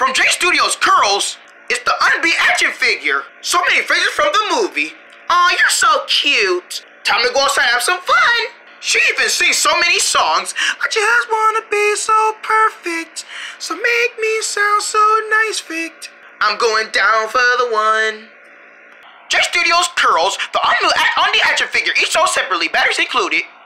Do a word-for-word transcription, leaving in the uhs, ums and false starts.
From J Studios Curls, it's the Unbeat action figure. So many phrases from the movie. Aw, you're so cute. Time to go outside and have some fun. She even sings so many songs. I just wanna be so perfect, so make me sound so nice, Vict. I'm going down for the one. J Studios Curls, the Unbeat action figure, each sold separately, batteries included.